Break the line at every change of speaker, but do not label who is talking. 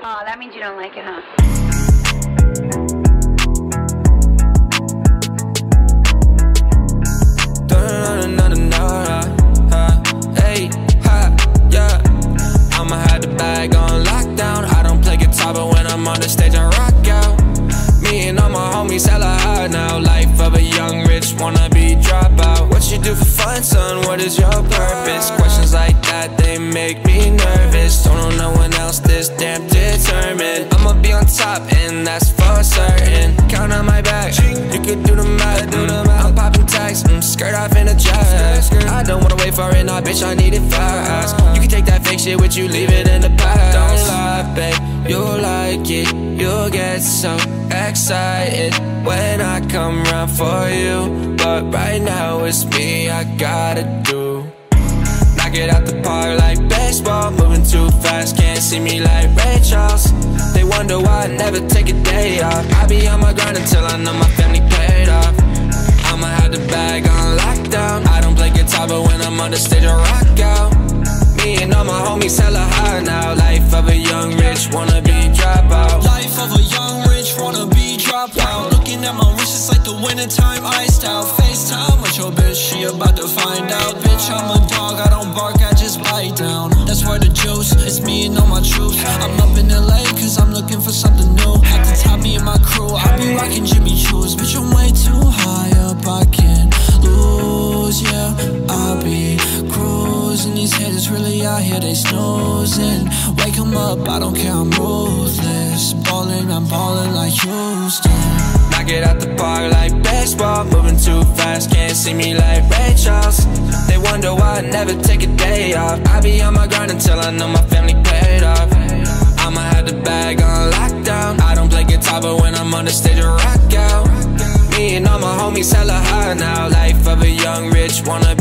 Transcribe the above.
Oh, that means you don't like it, huh?
Hey, ha, yeah. I'ma have the bag on lockdown. I don't play guitar, but when I'm on the stage I rock out. Me and all my homies hella high now. Life of a young rich wannabe dropout. What you do for fun, son? What is your purpose? Questions like that, they make me nervous. Don't know no one else this damn determined. I'ma be on top and that's for certain. Count on my back, you could do the math. I'm popping tags, skirt off in a dress. I don't wanna wait for it, nah bitch, I need it fast. You can take that fake shit with you, leave it in the past. Don't lie, babe, you'll like it. You'll get so excited when I come round for you. But right now it's me I gotta do. Knock it out the park like baseball. Moving too fast, can't see me like Ray Charles. They wonder why I never take a day off. I be on my grind until I know my family paid off. I'ma have the bag on lockdown. I don't play guitar, but when I'm on the stage I rock out. Me and all my homies hella high now. Life of a young rich wannabe dropout.
Life of a young rich wannabe dropout. Looking at my wrist, it's like the wintertime iced out. FaceTime with your bitch, she about to find out. Bitch, I'm a dog, I don't bark, I just bite down. That's where the juice, it's me and all my troops. I'm up in LA cause I'm looking for something new. At the top, me and my crew, I be rocking Jimmy Choo's. Bitch, I'm way too high up, I can't lose, yeah. I be cruising, these haters really out here, they snoozing. Wake 'em up, I don't care, I'm ruthless. Ballin', I'm ballin' like Houston.
Knock it out the park like baseball. Moving too fast, can't see me like Ray Charles. They wonder why I never take a day off. I be on my grind until I know my family paid off. I'ma have the bag on lockdown. I don't play guitar, but when I'm on the stage I rock out. Me and all my homies hella high now. Life of a young rich wannabe